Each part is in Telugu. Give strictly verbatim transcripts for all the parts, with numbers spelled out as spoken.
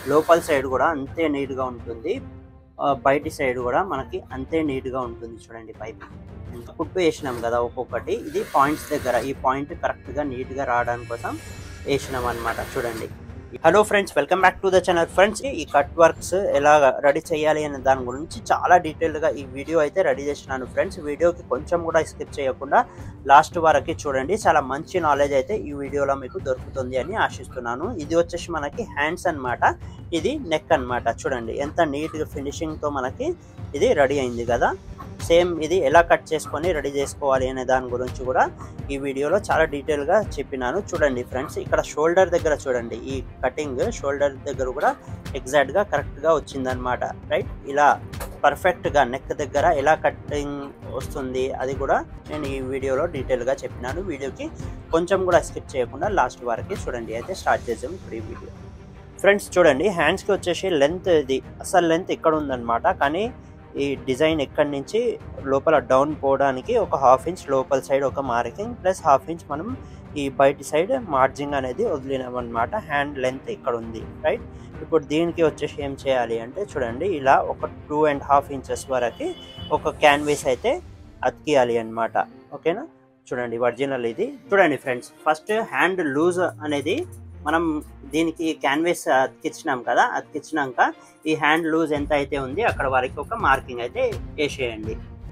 లోపల సైడ్ కూడా అంతే నీట్గా ఉంటుంది, బయటి సైడ్ కూడా మనకి అంతే నీట్గా ఉంటుంది. చూడండి పైప్ కుట్టు వేసినాం కదా ఒక్కొక్కటి, ఇది పాయింట్స్ దగ్గర ఈ పాయింట్ కరెక్ట్గా నీట్గా రావడానికి కోసం వేసినాం అనమాట. చూడండి. Hello friends, welcome back to the channel. Friends, ఈ కట్ వర్క్స్ ఎలా రెడీ చేయాలి అనే దాని గురించి చాలా డీటెయిల్గా ఈ వీడియో అయితే రెడీ చేసినాను ఫ్రెండ్స్. వీడియోకి కొంచెం కూడా స్కిప్ చేయకుండా లాస్ట్ వరకు చూడండి. చాలా మంచి నాలెడ్జ్ అయితే ఈ వీడియోలో మీకు దొరుకుతుంది అని ఆశిస్తున్నాను. ఇది వచ్చేసి మనకి హ్యాండ్స్ అన్నమాట, ఇది నెక్ అన్నమాట. చూడండి ఎంత నీట్గా ఫినిషింగ్తో మనకి ఇది రెడీ అయింది కదా. సేమ్ ఇది ఎలా కట్ చేసుకొని రెడీ చేసుకోవాలి అనే దాని గురించి కూడా ఈ వీడియోలో చాలా డీటెయిల్గా చెప్పినాను. చూడండి ఫ్రెండ్స్, ఇక్కడ షోల్డర్ దగ్గర చూడండి, ఈ కటింగ్ షోల్డర్ దగ్గర కూడా ఎగ్జాక్ట్గా కరెక్ట్గా వచ్చిందనమాట. రైట్, ఇలా పర్ఫెక్ట్గా నెక్ దగ్గర ఎలా కటింగ్ వస్తుంది అది కూడా నేను ఈ వీడియోలో డీటెయిల్గా చెప్పినాను. వీడియోకి కొంచెం కూడా స్కిప్ చేయకుండా లాస్ట్ వరకు చూడండి. అయితే స్టార్ట్ చేసాం ఇప్పుడు ఈ వీడియో. ఫ్రెండ్స్ చూడండి, హ్యాండ్స్కి వచ్చేసి లెంత్ ఇది అసలు లెంత్ ఇక్కడ ఉందన్నమాట, కానీ ఈ డిజైన్ ఎక్కడి నుంచి లోపల డౌన్ పోవడానికి ఒక హాఫ్ ఇంచ్ లోపల సైడ్ ఒక మార్కింగ్ ప్లస్ హాఫ్ ఇంచ్ మనం ఈ బయటి సైడ్ మార్జింగ్ అనేది వదిలినామన్నమాట. హ్యాండ్ లెంత్ ఇక్కడ ఉంది. రైట్, ఇప్పుడు దీనికి వచ్చేసి ఏం చేయాలి అంటే చూడండి, ఇలా ఒక టూ అండ్ హాఫ్ ఇంచెస్ వరకు ఒక క్యాన్వాస్ అయితే అతికియాలి అన్నమాట. ఓకేనా, చూడండి ఒరిజినల్ ఇది. చూడండి ఫ్రెండ్స్, ఫస్ట్ హ్యాండ్ లూజ్ అనేది మనం దీనికి క్యాన్వాస్ అతికించినాం కదా, అతికించినాక ఈ హ్యాండ్ లూజ్ ఎంత అయితే ఉంది అక్కడ వరకు ఒక మార్కింగ్ అయితే వేసేయండి.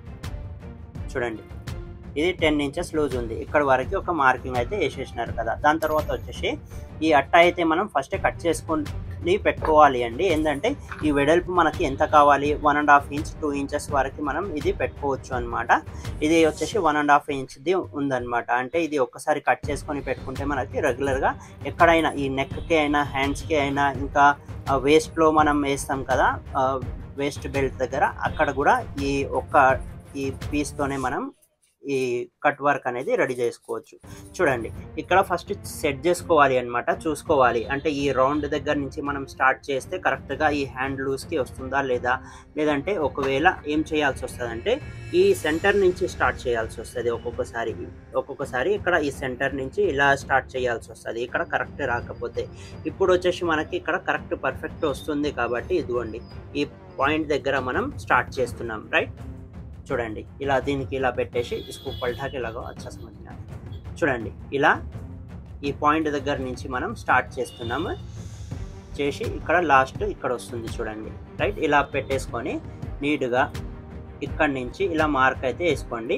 చూడండి, ఇది టెన్ ఇంచెస్ లూజ్ ఉంది, ఇక్కడ వరకు ఒక మార్కింగ్ అయితే వేసేసినారు కదా. దాని తర్వాత వచ్చేసి ఈ అట్ట అయితే మనం ఫస్ట్ కట్ చేసుకొని పెట్టుకోవాలి అండి. ఏంటంటే ఈ వెడల్పు మనకి ఎంత కావాలి, one and half inch two inches వరకు మనం ఇది పెట్టుకోవచ్చు అనమాట. ఇది వచ్చేసి వన్ అండ్ హాఫ్ ఇంచ్ది ఉందన్నమాట. అంటే ఇది ఒక్కసారి కట్ చేసుకొని పెట్టుకుంటే మనకి రెగ్యులర్గా ఎక్కడైనా ఈ నెక్కి అయినా హ్యాండ్స్కి అయినా ఇంకా వేస్ట్లో మనం వేస్తాం కదా, వేస్ట్ బెల్ట్ దగ్గర, అక్కడ కూడా ఈ ఒక్క ఈ పీస్తోనే మనం ఈ కట్ వర్క్ అనేది రెడీ చేసుకోవచ్చు. చూడండి, ఇక్కడ ఫస్ట్ సెట్ చేసుకోవాలి అనమాట, చూసుకోవాలి. అంటే ఈ రౌండ్ దగ్గర నుంచి మనం స్టార్ట్ చేస్తే కరెక్ట్గా ఈ హ్యాండ్ లూజ్కి వస్తుందా లేదా, లేదంటే ఒకవేళ ఏం చేయాల్సి వస్తుంది అంటే ఈ సెంటర్ నుంచి స్టార్ట్ చేయాల్సి వస్తుంది. ఒక్కొక్కసారి ఒక్కొక్కసారి ఇక్కడ ఈ సెంటర్ నుంచి ఇలా స్టార్ట్ చేయాల్సి వస్తుంది, ఇక్కడ కరెక్ట్ రాకపోతే. ఇప్పుడు వచ్చేసి మనకి ఇక్కడ కరెక్ట్ పర్ఫెక్ట్ వస్తుంది కాబట్టి ఇదిగోండి ఈ పాయింట్ దగ్గర మనం స్టార్ట్ చేస్తున్నాం. రైట్, చూడండి ఇలా దీనికి ఇలా పెట్టేసి इसको पलटा के लगाओ, अच्छा समझ में आए. చూడండి, ఇలా ఈ పాయింట్ దగ్గర నుంచి మనం స్టార్ట్ చేస్తున్నాము, చేసి ఇక్కడ లాస్ట్ ఇక్కడ వస్తుంది చూడండి. రైట్, ఇలా పెట్టేసుకొని నీట్గా ఇక్కడ నుంచి ఇలా మార్క్ అయితే వేసుకోండి.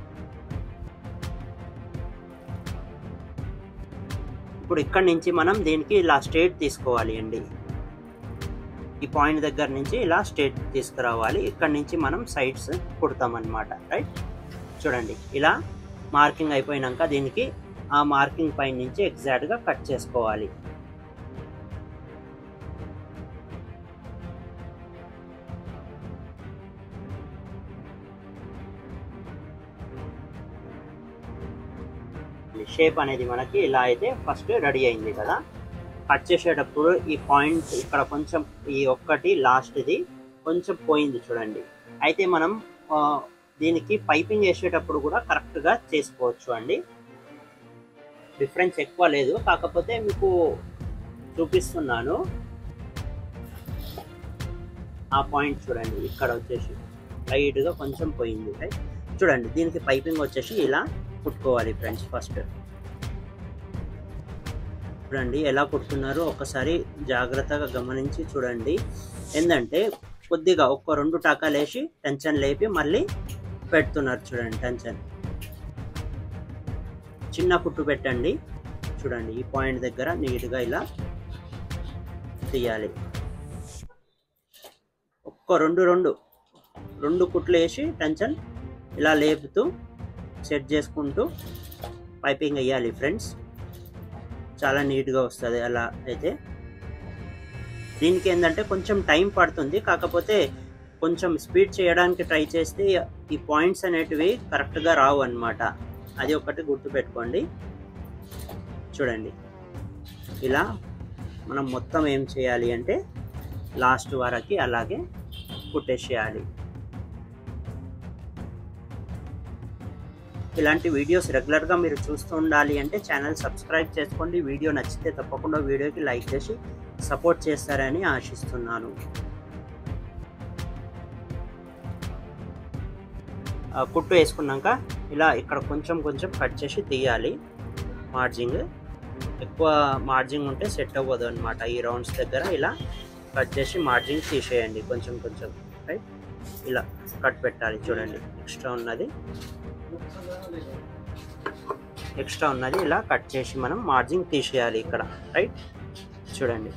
ఇప్పుడు ఇక్కడ నుంచి మనం దీనికి ఇలా స్ట్రేట్ తీసుకోవాలి అండి. ఈ పాయింట్ దగ్గర నుంచి ఇలా స్ట్రేట్ తీసుకురావాలి. ఇక్కడ నుంచి మనం సైడ్స్ కుడతామన్నమాట. రైట్, చూడండి ఇలా మార్కింగ్ అయిపోయినాక దీనికి ఆ మార్కింగ్ పైన నుంచి ఎగ్జాక్ట్గా కట్ చేసుకోవాలి. షేప్ అనేది మనకి ఇలా అయితే ఫస్ట్ రెడీ అయింది కదా. కట్ చేసేటప్పుడు ఈ పాయింట్ ఇక్కడ కొంచెం ఈ ఒక్కటి లాస్ట్ది కొంచెం పోయింది చూడండి. అయితే మనం దీనికి పైపింగ్ వేసేటప్పుడు కూడా కరెక్ట్గా చేసుకోవచ్చు అండి. డిఫరెన్స్ ఎక్కువ లేదు, కాకపోతే మీకు చూపిస్తున్నాను. ఆ పాయింట్ చూడండి, ఇక్కడ వచ్చేసి లైట్గా కొంచెం పోయింది. రైట్, చూడండి దీనికి పైపింగ్ వచ్చేసి ఇలా కుట్టుకోవాలి ఫ్రెండ్స్. ఫస్ట్ చూడండి ఎలా కుడుతున్నారో ఒకసారి జాగ్రత్తగా గమనించి చూడండి. ఏంటంటే కొద్దిగా ఒక్క రెండు టాకాలు వేసి టెన్షన్ లేపి మళ్ళీ పెడుతున్నారు చూడండి. టెన్షన్ చిన్న కుట్టు పెట్టండి. చూడండి ఈ పాయింట్ దగ్గర నీట్గా ఇలా తీయాలి. ఒక్క రెండు రెండు రెండు కుట్లు వేసి టెన్షన్ ఇలా లేపుతూ సెట్ చేసుకుంటూ పైపింగ్ వేయాలి ఫ్రెండ్స్. చాలా నీట్గా వస్తుంది అలా అయితే. దీనికి ఏంటంటే కొంచెం టైం పడుతుంది, కాకపోతే కొంచెం స్పీడ్ చేయడానికి ట్రై చేస్తే ఈ పాయింట్స్ అనేటివి కరెక్ట్గా రావు అన్నమాట. అది ఒకటి గుర్తుపెట్టుకోండి. చూడండి ఇలా మనం మొత్తం ఏం చేయాలి అంటే లాస్ట్ వరకు అలాగే కుట్టేసేయాలి. ఇలాంటి వీడియోస్ రెగ్యులర్గా మీరు చూస్తూ ఉండాలి అంటే ఛానల్ సబ్స్క్రైబ్ చేసుకోండి. వీడియో నచ్చితే తప్పకుండా వీడియోకి లైక్ చేసి సపోర్ట్ చేస్తారని ఆశిస్తున్నాను. కుట్టు వేసుకున్నాక ఇలా ఇక్కడ కొంచెం కొంచెం కట్ చేసి తీయాలి. మార్జింగ్ ఎక్కువ మార్జింగ్ ఉంటే సెట్ అవ్వదు అనమాట. ఈ రౌండ్స్ దగ్గర ఇలా కట్ చేసి మార్జింగ్ తీసేయండి కొంచెం కొంచెం. రైట్, ఇలా కట్ పెట్టాలి. చూడండి, ఎక్స్ట్రా ఉన్నది ఎక్స్ట్రా ఉన్నది ఇలా కట్ చేసి మనం మార్జింగ్ తీసేయాలి ఇక్కడ. రైట్, చూడండి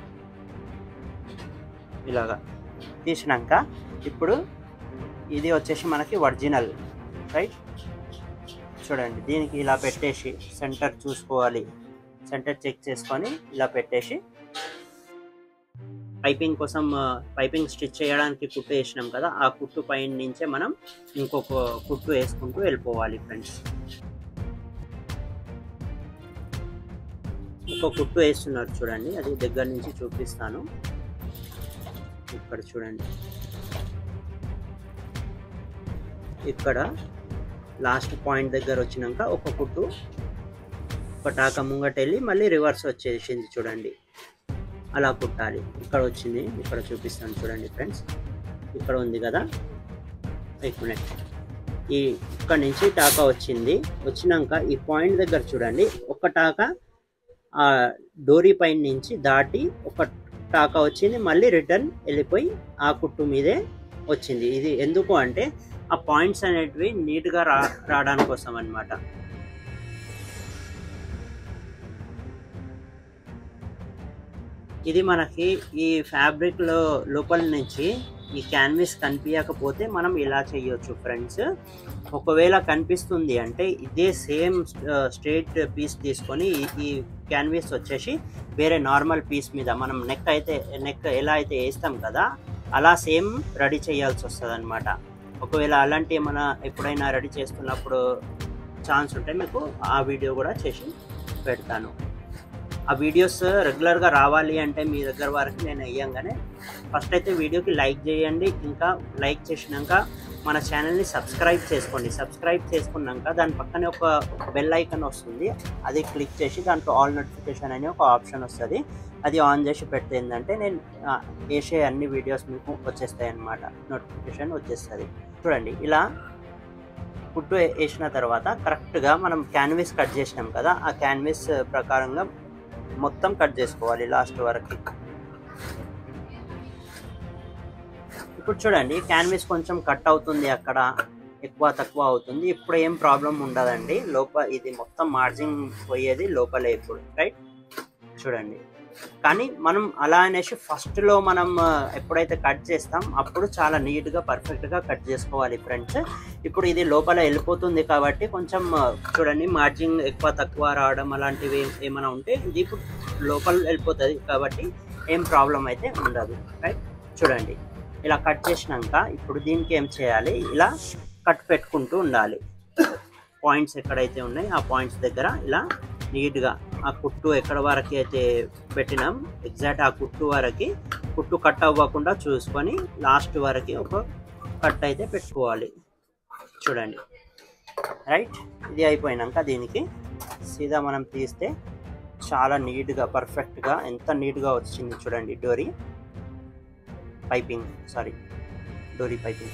ఇలాగా తీసినాక ఇప్పుడు ఇది వచ్చేసి మనకి ఒరిజినల్. రైట్, చూడండి దీనికి ఇలా పెట్టేసి సెంటర్ చూసుకోవాలి. సెంటర్ చెక్ చేసుకొని ఇలా పెట్టేసి పైపింగ్ కోసం పైపింగ్ స్టిచ్ చేయడానికి కుట్టు వేసినాం కదా, ఆ కుట్టు పైన నుంచే మనం ఇంకొక కుట్టు వేసుకుంటూ వెళ్ళిపోవాలి ఫ్రెండ్స్. ఇంకో కుట్టు వేస్తున్నారు చూడండి, అది దగ్గర నుంచి చూపిస్తాను. ఇక్కడ చూడండి, ఇక్కడ లాస్ట్ పాయింట్ దగ్గర వచ్చినాక ఒక కుట్టు ఒక టాక ముంగట వెళ్ళి మళ్ళీ రివర్స్ వచ్చేసింది చూడండి. అలా కుట్టాలి. ఇక్కడ వచ్చింది, ఇక్కడ చూపిస్తాను చూడండి ఫ్రెండ్స్. ఇక్కడ ఉంది కదా ఎయిట్ మినిట్, ఈ ఇక్కడ నుంచి టాకా వచ్చింది. వచ్చినాక ఈ పాయింట్ దగ్గర చూడండి, ఒక టాకా ఆ డోరీ పైన నుంచి దాటి ఒక టాకా వచ్చింది, మళ్ళీ రిటర్న్ వెళ్ళిపోయి ఆ కుట్టు మీదే వచ్చింది. ఇది ఎందుకు అంటే ఆ పాయింట్స్ అనేటివి నీట్గా రా రావడానికి కోసం అన్నమాట. ఇది మనకి ఈ ఫ్యాబ్రిక్లో లోపల నుంచి ఈ క్యాన్విస్ కనిపించకపోతే మనం ఇలా చేయొచ్చు ఫ్రెండ్స్. ఒకవేళ కనిపిస్తుంది అంటే ఇదే సేమ్ స్ట్రైట్ పీస్ తీసుకొని ఈ క్యాన్విస్ వచ్చేసి వేరే నార్మల్ పీస్ మీద మనం నెక్ అయితే నెక్ ఎలా అయితే వేస్తాం కదా అలా సేమ్ రెడీ చేయాల్సి వస్తుంది అనమాట. ఒకవేళ అలాంటి ఏమైనా ఎప్పుడైనా రెడీ చేస్తున్నప్పుడు ఛాన్స్ ఉంటే మీకు ఆ వీడియో కూడా చేసి పెడతాను. ఆ వీడియోస్ రెగ్యులర్గా రావాలి అంటే మీ దగ్గర వరకు నేను వేయంగానే ఫస్ట్ అయితే వీడియోకి లైక్ చేయండి. ఇంకా లైక్ చేసినాక మన ఛానల్ని సబ్స్క్రైబ్ చేసుకోండి. సబ్స్క్రైబ్ చేసుకున్నాక దాని పక్కనే ఒక బెల్ ఐకాన్ వస్తుంది, అది క్లిక్ చేసి దాంట్లో ఆల్ నోటిఫికేషన్ అనే ఒక ఆప్షన్ వస్తుంది. అది ఆన్ చేసి పెడితే ఏంటంటే నేను వేసే అన్ని వీడియోస్ మీకు వచ్చేస్తాయి అన్నమాట, నోటిఫికేషన్ వచ్చేస్తుంది. చూడండి, ఇలా కుట్టు వేసిన తర్వాత కరెక్ట్గా మనం క్యాన్విస్ కట్ చేసినాం కదా, ఆ క్యాన్విస్ ప్రకారంగా మొత్తం కట్ చేసుకోవాలి లాస్ట్ వరకు. ఇప్పుడు చూడండి, క్యాన్విస్ కొంచెం కట్ అవుతుంది, అక్కడ ఎక్కువ తక్కువ అవుతుంది. ఇప్పుడు ఏం ప్రాబ్లం ఉండదండి. లోపల ఇది మొత్తం మార్జింగ్ పోయేది లోపలే ఇప్పుడు. రైట్, చూడండి. కానీ మనం అలా అనేసి ఫస్ట్లో మనం ఎప్పుడైతే కట్ చేస్తాం అప్పుడు చాలా నీట్గా పర్ఫెక్ట్గా కట్ చేసుకోవాలి ఫ్రెండ్స్. ఇప్పుడు ఇది లోపల వెళ్ళిపోతుంది కాబట్టి కొంచెం చూడండి మార్జింగ్ ఎక్కువ తక్కువ రావడం అలాంటివి ఏమైనా ఉంటే ఇది ఇప్పుడు లోపల వెళ్ళిపోతుంది కాబట్టి ఏం ప్రాబ్లం అయితే ఉండదు. రైట్, చూడండి ఇలా కట్ చేసినాక ఇప్పుడు దీనికి ఏం చేయాలి, ఇలా కట్ పెట్టుకుంటూ ఉండాలి. పాయింట్స్ ఎక్కడైతే ఉన్నాయి ఆ పాయింట్స్ దగ్గర ఇలా నీట్గా ఆ కుట్టు ఎక్కడ వరకు అయితే పెట్టినాం ఎగ్జాక్ట్ ఆ కుట్టు వరకు కుట్టు కట్ అవ్వకుండా చూసుకొని లాస్ట్ వరకు ఒక కట్ అయితే పెట్టుకోవాలి. చూడండి, రైట్. ఇది అయిపోయినాక దీనికి సీదా మనం తీస్తే చాలా నీట్గా పర్ఫెక్ట్గా ఎంత నీట్గా వచ్చింది చూడండి. డోరీ పైపింగ్ సారీ డోరీ పైపింగ్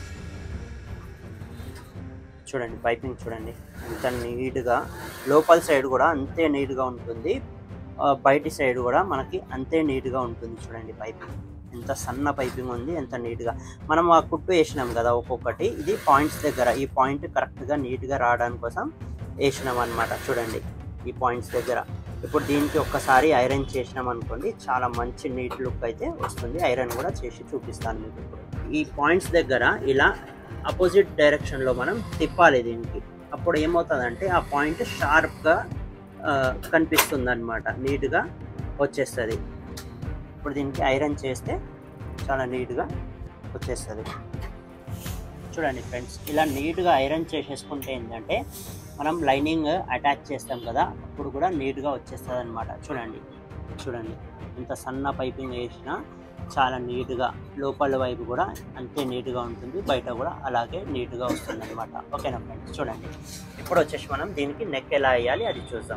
చూడండి, పైపింగ్ చూడండి ఎంత నీట్గా, లోపల సైడ్ కూడా అంతే నీట్గా ఉంటుంది, బయటి సైడ్ కూడా మనకి అంతే నీట్గా ఉంటుంది. చూడండి పైపింగ్ ఎంత సన్న పైపింగ్ ఉంది, ఎంత నీట్గా. మనం ఆ కుట్టు వేసినాం కదా ఒక్కొక్కటి, ఇది పాయింట్స్ దగ్గర ఈ పాయింట్ కరెక్ట్గా నీట్గా రావడానికి కోసం వేసినాం అనమాట. చూడండి ఈ పాయింట్స్ దగ్గర. ఇప్పుడు దీనికి ఒక్కసారి ఐరన్ చేసినాం అనుకోండి చాలా మంచి నీట్ లుక్ అయితే వస్తుంది. ఐరన్ కూడా చేసి చూపిస్తాను మీకు. ఇప్పుడు ఈ పాయింట్స్ దగ్గర ఇలా అపోజిట్ డైరెక్షన్లో మనం తిప్పాలి దీనికి. అప్పుడు ఏమవుతుందంటే ఆ పాయింట్ షార్ప్గా కనిపిస్తుంది అనమాట, నీట్గా వచ్చేస్తుంది. ఇప్పుడు దీనికి ఐరన్ చేస్తే చాలా నీట్గా వచ్చేస్తుంది. చూడండి ఫ్రెండ్స్, ఇలా నీట్గా ఐరన్ చేసేసుకుంటే ఏంటంటే మనం లైనింగ్ అటాచ్ చేస్తాం కదా అప్పుడు కూడా నీట్గా వచ్చేస్తుంది అనమాట. చూడండి చూడండి ఇంత సన్న పైపింగ్ వేసినా చాలా నీట్గా లోపల వైపు కూడా అంతే నీట్గా ఉంటుంది, బయట కూడా అలాగే నీట్గా వస్తుంది అనమాట. ఓకేనా ఫ్రెండ్స్, చూడండి ఇప్పుడు వచ్చేసి మనం దీనికి నెక్ ఎలా వేయాలి అది చూద్దాం.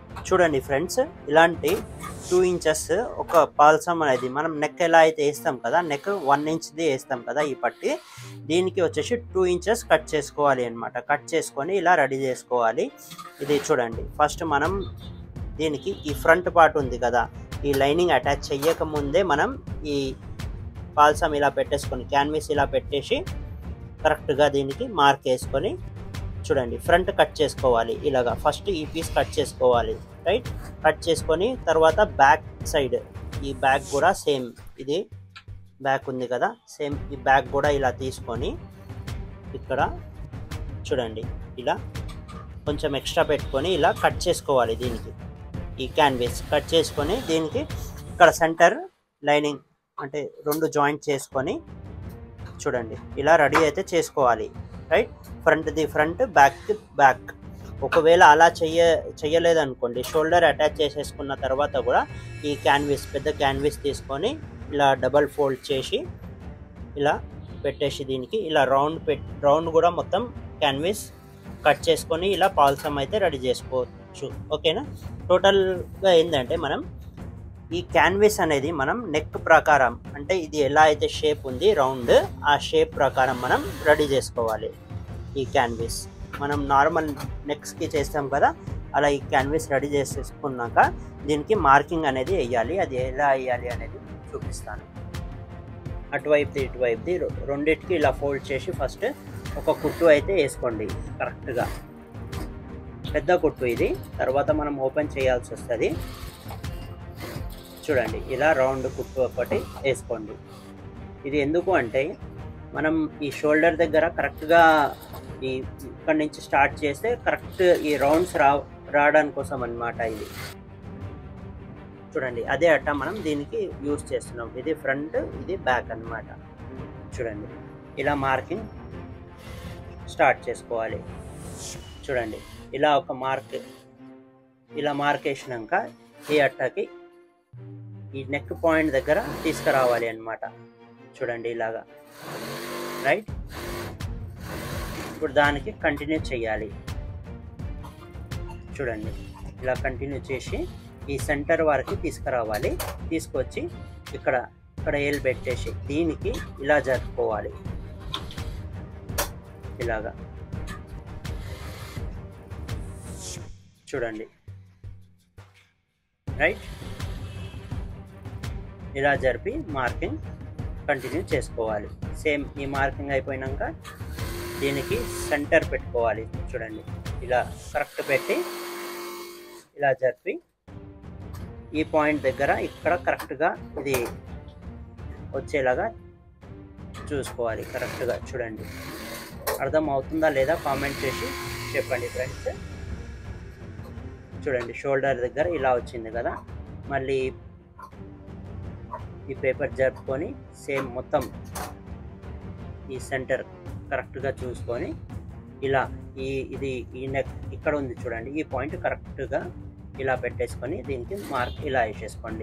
చూడండి ఫ్రెండ్స్, ఇలాంటి టూ ఇంచెస్ ఒక పాల్సమ్ అనేది మనం నెక్ ఎలా అయితే వేస్తాం కదా, నెక్ వన్ ఇంచ్ది వేస్తాం కదా ఈ పట్టి, దీనికి వచ్చేసి టూ ఇంచెస్ కట్ చేసుకోవాలి అనమాట. కట్ చేసుకొని ఇలా రెడీ చేసుకోవాలి. ఇది చూడండి, ఫస్ట్ మనం దీనికి ఈ ఫ్రంట్ పార్ట్ ఉంది కదా, ఈ లైనింగ్ అటాచ్ చెయ్యక ముందే మనం ఈ పాల్సమ్ ఇలా పెట్టేసుకొని క్యాన్విస్ ఇలా పెట్టేసి కరెక్ట్గా దీనికి మార్క్ వేసుకొని చూడండి ఫ్రంట్ కట్ చేసుకోవాలి. ఇలాగా ఫస్ట్ ఈ పీస్ కట్ చేసుకోవాలి, రైట్. కట్ చేసుకొని తర్వాత బ్యాక్ సైడ్, ఈ బ్యాక్ కూడా సేమ్, ఇది బ్యాక్ ఉంది కదా, సేమ్ ఈ బ్యాక్ కూడా ఇలా తీసుకొని ఇక్కడ చూడండి ఇలా కొంచెం ఎక్స్ట్రా పెట్టుకొని ఇలా కట్ చేసుకోవాలి. దీనికి ఈ క్యాన్విస్ కట్ చేసుకొని దీనికి ఇక్కడ సెంటర్ లైనింగ్ అంటే రెండు జాయింట్ చేసుకొని చూడండి ఇలా రెడీ అయితే చేసుకోవాలి, రైట్. ఫ్రంట్ది ఫ్రంట్, బ్యాక్ బ్యాక్. ఒకవేళ అలా చెయ్య చెయ్యలేదనుకోండి, షోల్డర్ అటాచ్ చేసేసుకున్న తర్వాత కూడా ఈ క్యాన్విస్ పెద్ద క్యాన్విస్ తీసుకొని ఇలా డబల్ ఫోల్డ్ చేసి ఇలా పెట్టేసి దీనికి ఇలా రౌండ్ పెట్ రౌండ్ కూడా మొత్తం క్యాన్విస్ కట్ చేసుకొని ఇలా పాల్సమ్ అయితే రెడీ చేసుకోవచ్చు. ఓకేనా. టోటల్గా ఏంటంటే మనం ఈ క్యాన్విస్ అనేది మనం నెక్ ప్రకారం, అంటే ఇది ఎలా అయితే షేప్ ఉంది రౌండ్, ఆ షేప్ ప్రకారం మనం రెడీ చేసుకోవాలి. ఈ క్యాన్విస్ మనం నార్మల్ నెక్స్కి చేస్తాం కదా, అలా ఈ క్యాన్విస్ రెడీ చేసేసుకున్నాక దీనికి మార్కింగ్ అనేది వేయాలి. అది ఎలా వేయాలి అనేది చూపిస్తాను. అటువైపుది ఇటువైపుది రెండింటికి ఇలా ఫోల్డ్ చేసి ఫస్ట్ ఒక కుట్టు అయితే వేసుకోండి కరెక్ట్గా, పెద్ద కుట్టు ఇది. తర్వాత మనం ఓపెన్ చేయాల్సి వస్తుంది. చూడండి ఇలా రౌండ్ కుట్టు ఒకటి వేసుకోండి. ఇది ఎందుకు అంటే మనం ఈ షోల్డర్ దగ్గర కరెక్ట్గా ఈ ఇక్కడ నుంచి స్టార్ట్ చేస్తే కరెక్ట్ ఈ రౌండ్స్ రా రావడానికి కోసం అన్నమాట ఇది. చూడండి అదే అట్ట మనం దీనికి యూజ్ చేస్తున్నాం. ఇది ఫ్రంట్, ఇది బ్యాక్ అన్నమాట. చూడండి ఇలా మార్కింగ్ స్టార్ట్ చేసుకోవాలి. చూడండి ఇలా ఒక మార్క్ ఇలా మార్క్ వేసినాక ఈ అట్టకి ఈ నెక్ పాయింట్ దగ్గర తీసుకురావాలి అన్నమాట. చూడండి ఇలాగా, రైట్. ఇప్పుడు దానికి కంటిన్యూ చేయాలి. చూడండి ఇలా కంటిన్యూ చేసి ఈ సెంటర్ వరకు తీసుకురావాలి. తీసుకొచ్చి ఇక్కడ ఇక్కడ ఏలు పెట్టేసి దీనికి ఇలా జరుపుకోవాలి. ఇలాగా చూడండి, రైట్. ఇలా జరిపి మార్కింగ్ కంటిన్యూ చేసుకోవాలి. సేమ్ ఈ మార్కింగ్ అయిపోయినాక దీనికి సెంటర్ పెట్టుకోవాలి. చూడండి ఇలా కరెక్ట్ పెట్టి ఇలా జరిపి ఈ పాయింట్ దగ్గర ఇక్కడ కరెక్ట్గా ఇది వచ్చేలాగా చూసుకోవాలి కరెక్ట్గా. చూడండి అర్థం అవుతుందా లేదా కామెంట్ చేసి చెప్పండి ఫ్రెండ్స్. చూడండి షోల్డర్ దగ్గర ఇలా వచ్చింది కదా, మళ్ళీ ఈ పేపర్ జరుపుకొని సేమ్ మొత్తం ఈ సెంటర్ కరెక్ట్గా చూసుకొని ఇలా ఈ ఇది ఈ నెక్ ఇక్కడ ఉంది చూడండి, ఈ పాయింట్ కరెక్ట్గా ఇలా పెట్టేసుకొని దీనికి మార్క్ ఇలా వేసేసుకోండి.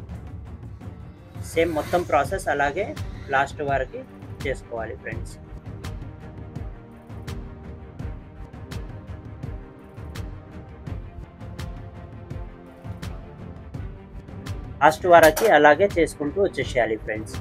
సేమ్ మొత్తం ప్రాసెస్ అలాగే లాస్ట్ వరకు చేసుకోవాలి ఫ్రెండ్స్. లాస్ట్ వరకు అలాగే చేసుకుంటూ వచ్చేసేయాలి ఫ్రెండ్స్.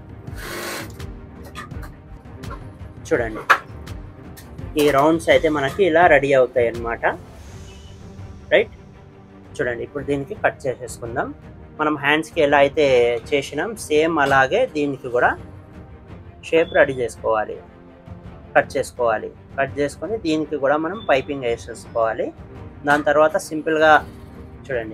చూడండి ఈ రౌండ్స్ అయితే మనకి ఇలా రెడీ అవుతాయి అన్నమాట, రైట్. చూడండి ఇప్పుడు దీనికి కట్ చేసేసుకుందాం. మనం హ్యాండ్స్కి ఎలా అయితే చేసినాం సేమ్ అలాగే దీనికి కూడా షేప్ రెడీ చేసుకోవాలి, కట్ చేసుకోవాలి. కట్ చేసుకొని దీనికి కూడా మనం పైపింగ్ వేసేసుకోవాలి. దాని తర్వాత సింపుల్గా చూడండి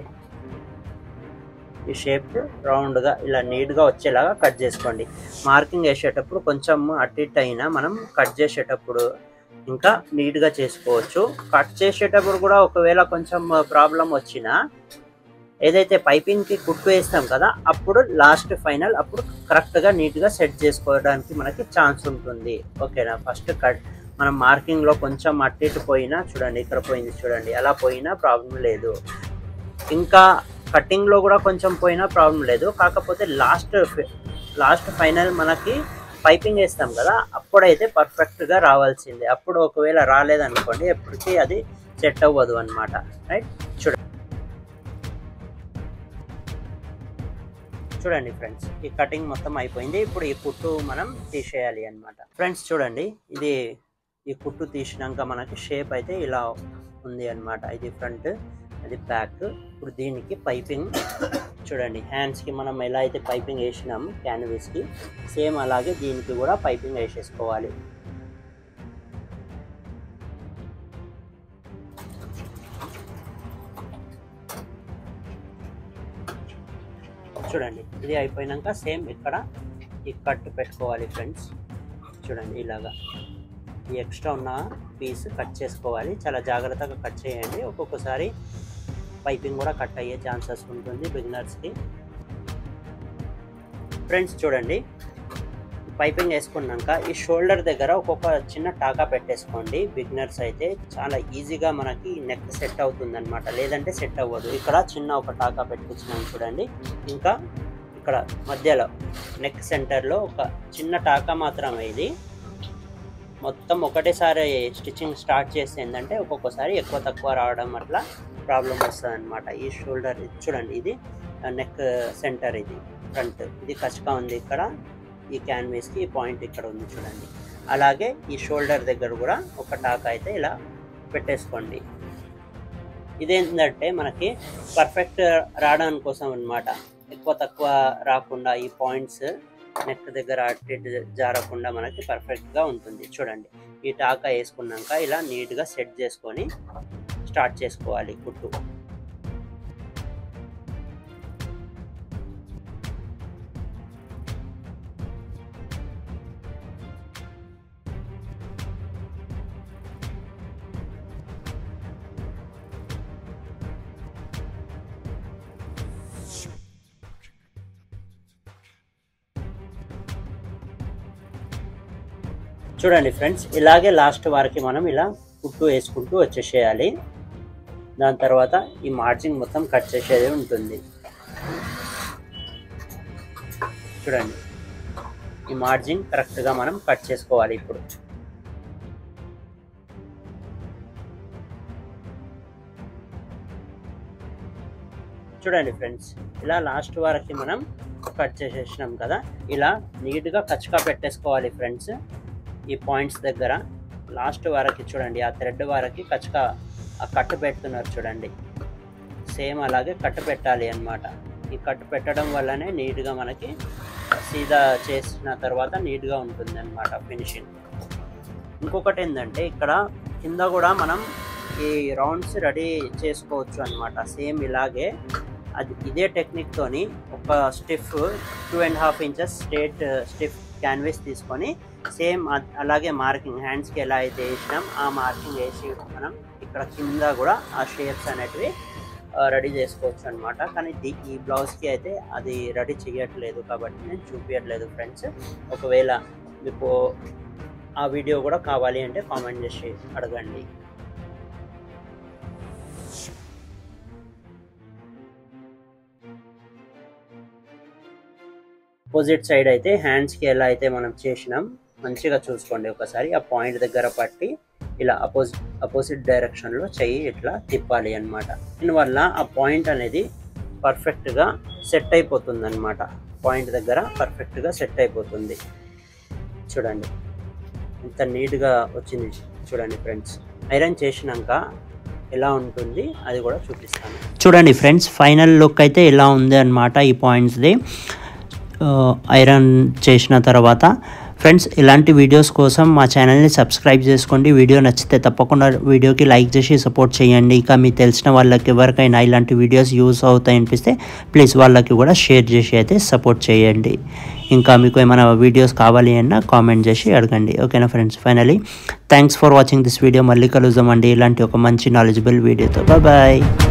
ఈ షేప్ రౌండ్గా ఇలా నీట్గా వచ్చేలాగా కట్ చేసుకోండి. మార్కింగ్ వేసేటప్పుడు కొంచెం అటు ఇటు అయినా మనం కట్ చేసేటప్పుడు ఇంకా నీట్గా చేసుకోవచ్చు. కట్ చేసేటప్పుడు కూడా ఒకవేళ కొంచెం ప్రాబ్లం వచ్చినా ఏదైతే పైపింగ్కి కుట్టు వేస్తాం కదా అప్పుడు లాస్ట్ ఫైనల్ అప్పుడు కరెక్ట్గా నీట్గా సెట్ చేసుకోవడానికి మనకి ఛాన్స్ ఉంటుంది. ఓకేనా. ఫస్ట్ కట్ మనం మార్కింగ్లో కొంచెం అటు ఇటు పోయినా చూడండి ఇక్కడ పోయింది చూడండి, అలా పోయినా ప్రాబ్లం లేదు. ఇంకా కటింగ్లో కూడా కొంచెం పోయినా ప్రాబ్లం లేదు. కాకపోతే లాస్ట్ లాస్ట్ ఫైనల్ మనకి పైపింగ్ వేస్తాం కదా అప్పుడైతే పర్ఫెక్ట్గా రావాల్సిందే. అప్పుడు ఒకవేళ రాలేదనుకోండి ఎప్పటికీ అది సెట్ అవ్వదు అనమాట, రైట్. చూడండి చూడండి ఫ్రెండ్స్, ఈ కటింగ్ మొత్తం అయిపోయింది. ఇప్పుడు ఈ కుట్టు మనం తీసేయాలి అన్నమాట. ఫ్రెండ్స్ చూడండి, ఇది ఈ కుట్టు తీసినాక మనకి షేప్ అయితే ఇలా ఉంది అన్నమాట. ఇది ఫ్రంట్, అది బ్యాక్. ఇప్పుడు దీనికి పైపింగ్ చూడండి, హ్యాండ్స్కి మనం ఎలా అయితే పైపింగ్ వేసినాం క్యాన్వాస్కి, సేమ్ అలాగే దీనికి కూడా పైపింగ్ వేసేసుకోవాలి. చూడండి, ఇది అయిపోయినాక సేమ్ ఇక్కడ ఈ కట్ పెట్టుకోవాలి ఫ్రెండ్స్. చూడండి, ఇలాగా ఈ ఎక్స్ట్రా ఉన్న పీస్ కట్ చేసుకోవాలి. చాలా జాగ్రత్తగా కట్ చేయండి, ఒక్కొక్కసారి పైపింగ్ కూడా కట్ అయ్యే ఛాన్సెస్ ఉంటుంది బిగినర్స్కి. ఫ్రెండ్స్ చూడండి, పైపింగ్ వేసుకున్నాక ఈ షోల్డర్ దగ్గర ఒక్కొక్క చిన్న టాకా పెట్టేసుకోండి. బిగినర్స్ అయితే చాలా ఈజీగా మనకి నెక్ సెట్ అవుతుంది అనమాట, లేదంటే సెట్ అవ్వదు. ఇక్కడ చిన్న ఒక టాకా పెట్టుకొచ్చినాం చూడండి. ఇంకా ఇక్కడ మధ్యలో నెక్ సెంటర్లో ఒక చిన్న టాకా మాత్రమే. ఇది మొత్తం ఒకటేసారి స్టిచ్చింగ్ స్టార్ట్ చేస్తే ఏంటంటే ఒక్కొక్కసారి ఎక్కువ తక్కువ రావడం అట్లా ప్రాబ్లం వస్తుంది అనమాట. ఈ షోల్డర్ చూడండి, ఇది నెక్ సెంటర్, ఇది ఫ్రంట్, ఇది కచకా ఉంది ఇక్కడ ఈ క్యాన్వాస్కి, ఈ పాయింట్ ఇక్కడ ఉంది చూడండి. అలాగే ఈ షోల్డర్ దగ్గర కూడా ఒక టాకా అయితే ఇలా పెట్టేసుకోండి. ఇదేంటంటే మనకి పర్ఫెక్ట్ రావడానికి కోసం అనమాట, ఎక్కువ తక్కువ రాకుండా ఈ పాయింట్స్ నెక్ దగ్గర అటు జారకుండా మనకి పర్ఫెక్ట్గా ఉంటుంది. చూడండి, ఈ టాకా వేసుకున్నాక ఇలా నీట్గా సెట్ చేసుకొని స్టార్ట్ చేసుకోవాలి కుట్టు. చూడండి ఫ్రెండ్స్, ఇలాగే లాస్ట్ వరకు మనం ఇలా కుట్టు వేసుకుంటూ వచ్చేసేయాలి. దాని తర్వాత ఈ మార్జిన్ మొత్తం కట్ చేసేది ఉంటుంది. చూడండి, ఈ మార్జిన్ కరెక్ట్గా మనం కట్ చేసుకోవాలి. ఇప్పుడు చూడండి ఫ్రెండ్స్, ఇలా లాస్ట్ వరకు మనం కట్ చేసేసినాం కదా, ఇలా నీట్గా కచ్చగా పెట్టేసుకోవాలి ఫ్రెండ్స్. ఈ పాయింట్స్ దగ్గర లాస్ట్ వరకు చూడండి, ఆ థ్రెడ్ వరకు కచ్చగా ఆ కట్టు పెడుతున్నారు చూడండి, సేమ్ అలాగే కట్టు పెట్టాలి అన్నమాట. ఈ కట్టు పెట్టడం వల్లనే నీట్గా మనకి సీదా చేసిన తర్వాత నీట్గా ఉంటుంది అన్నమాట ఫినిషింగ్. ఇంకొకటి ఏంటంటే ఇక్కడ కింద కూడా మనం ఈ రౌండ్స్ రెడీ చేసుకోవచ్చు అన్నమాట. సేమ్ ఇలాగే అది ఇదే టెక్నిక్తోని ఒక stiff two and half inches straight stiff canvas తీసుకొని సేమ్ అలాగే మార్కింగ్ హ్యాండ్స్కి ఎలా అయితే వేసినాం ఆ మార్కింగ్ వేసి మనం ఇక్కడ కింద కూడా ఆ షేప్స్ అనేటివి రెడీ చేసుకోవచ్చు అనమాట. కానీ ఈ బ్లౌజ్కి అయితే అది రెడీ చేయట్లేదు కాబట్టి నేను చూపించట్లేదు ఫ్రెండ్స్. ఒకవేళ మీకు ఆ వీడియో కూడా కావాలి అంటే కామెంట్ చేసి అడగండి. అపోజిట్ సైడ్ అయితే హ్యాండ్స్కి ఎలా అయితే మనం చేసినాం మంచిగా చూసుకోండి ఒకసారి. ఆ పాయింట్ దగ్గర పట్టి ఇలా అపోజిట్ అపోజిట్ డైరెక్షన్లో చెయ్యి ఇట్లా తిప్పాలి అనమాట. దీనివల్ల ఆ పాయింట్ అనేది పర్ఫెక్ట్గా సెట్ అయిపోతుంది అనమాట. పాయింట్ దగ్గర పర్ఫెక్ట్గా సెట్ అయిపోతుంది. చూడండి ఎంత నీట్గా వచ్చింది చూడండి ఫ్రెండ్స్. ఐరన్ చేసినాక ఎలా ఉంటుంది అది కూడా చూపిస్తాను. చూడండి ఫ్రెండ్స్, ఫైనల్ లుక్ అయితే ఎలా ఉంది అనమాట ఈ పాయింట్స్ది ఐరన్ చేసిన తర్వాత. ఫ్రెండ్స్, ఇలాంటి వీడియోస్ కోసం మా ఛానల్ని సబ్స్క్రైబ్ చేసుకోండి. వీడియో నచ్చితే తప్పకుండా వీడియోకి లైక్ చేసి సపోర్ట్ చేయండి. ఇంకా మీకు తెలిసిన వాళ్ళకి ఎవరికైనా ఇలాంటి వీడియోస్ యూస్ అవుతాయి అనిపిస్తే ప్లీజ్ వాళ్ళకి కూడా షేర్ చేసి అయితే సపోర్ట్ చేయండి. ఇంకా మీకు ఏమైనా వీడియోస్ కావాలి అన్నా కామెంట్ చేసి అడగండి. ఓకేనా friends? Finally thanks for watching this video. మళ్ళీ కలుద్దామండి ఇలాంటి ఒక మంచి నాలెడ్జబుల్ వీడియోతో. Bye bye.